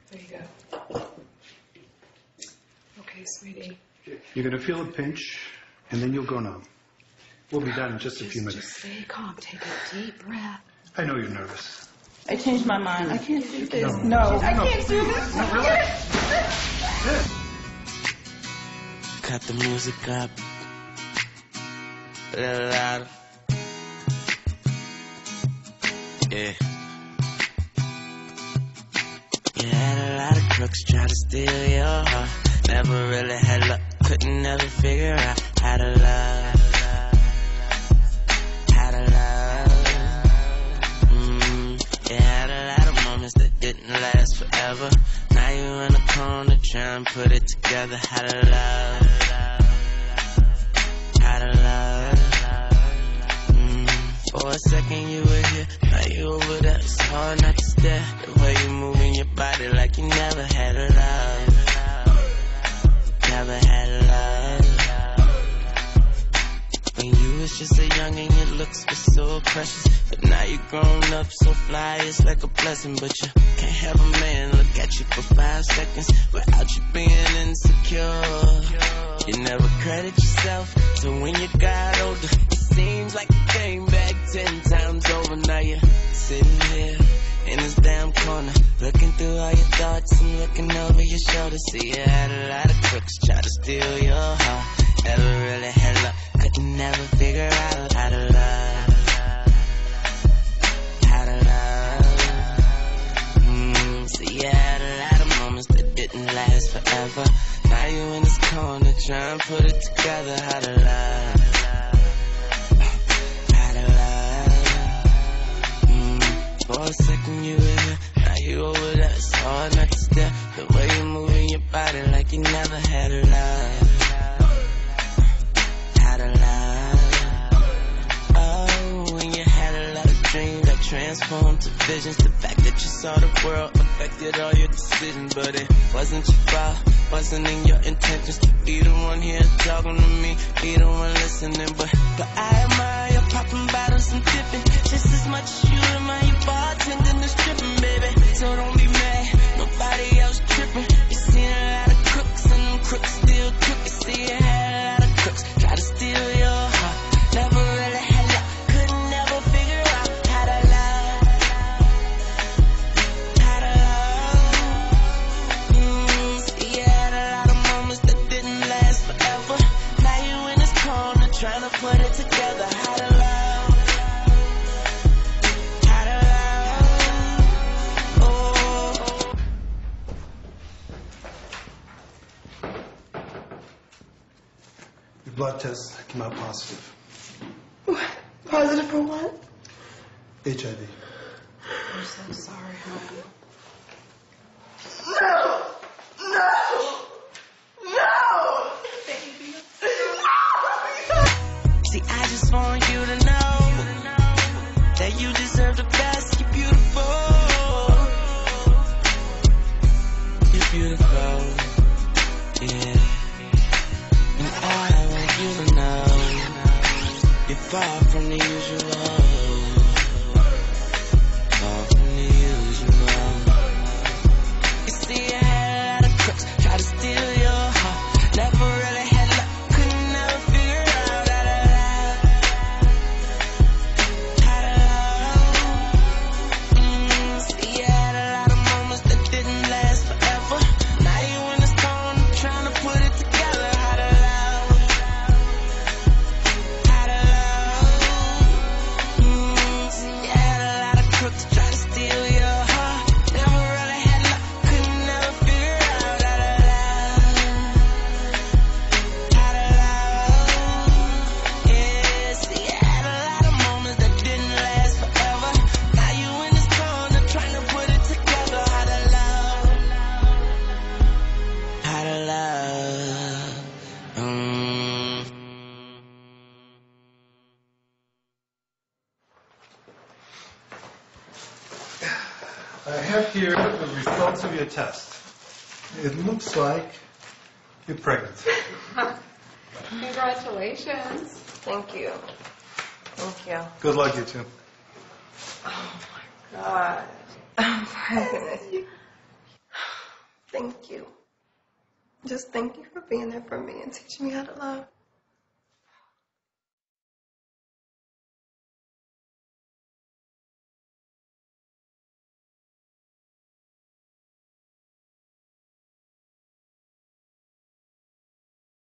There you go. Okay, sweetie. You're going to feel a pinch, and then you'll go numb. We'll be done in just a few minutes. Just stay calm. Take a deep breath. I know you're nervous. I changed my mind. I can't do this. No. I can't do this. No, relax. Cut the music up a little louder. Yeah. You had a lot of crooks try to steal your heart. Never really had luck, couldn't never figure out how to love. How to love. You had a lot of moments that didn't last forever. Now you in a corner trying to put it together. How to love. How to love. For a second you were here, now you over there. It's hard not to stare. The way you moving your body like you never had a love. Never had a love. When you was just a young and your looks were so precious, but now you grown up so fly, it's like a blessing. But you can't have a man look at you for 5 seconds without you being insecure. You never credit yourself, so when you got older, it seems like you came back 10 times over. Now you're sitting here in this damn corner, looking through all your thoughts and looking over your shoulder. See, you had a lot of crooks try to steal your heart. Never really had luck, couldn't never figure out how to love. How to love. See, you had a lot of moments that didn't last forever. Now you in this corner trying to put it together. How to love. How to love. For a second you were here, now you over there. It's hard not to stare. The way you moving your body like you never had a love. How to love. Oh, when you had a lot of dreams that transformed to visions. The fact that you saw the world affected all your decisions, but it wasn't your fault. Wasn't in your intentions to be the one here talking to me, be the one listening. But I admire your popping bottles and tipping just as much as you admire your bartending and stripping, baby. So don't be mad, nobody else tripping. You seen a lot of crooks and them crooks still crook. You see you had a lot of crooks try to steal your heart. Never really had luck, couldn't never figure out how to love. How to love. See you had a lot of moments that didn't last forever. Now you in this corner trying to put it together. How to love. How to love. Oh. Your blood test came out positive. What? Positive for what? HIV. I'm so sorry, honey. No! No! No! Baby. See, I just want you to know that you deserve the best. You're beautiful. You're beautiful. Yeah. And I want you to know you're far from the usual. Far from the usual. You see, I had a lot of crooks try to steal your heart. Never really had luck, couldn't never figure out how to love. How to love. See, I had a lot of moments that didn't last forever. Now you in this corner trying to put it together. How to love. How to love. See, I had a lot of crooks try to steal your heart. Never really had luck, couldn't never figure out how to love. How to love. Yeah, see, I had a lot of moments that didn't last forever. Now you in this corner trying to put it together. How to love. How to love. I have here the results of your test. It looks like you're pregnant. Congratulations. Thank you. Thank you. Good luck, you two. Oh my God. I'm pregnant. Thank you. Just thank you for being there for me and teaching me how to love.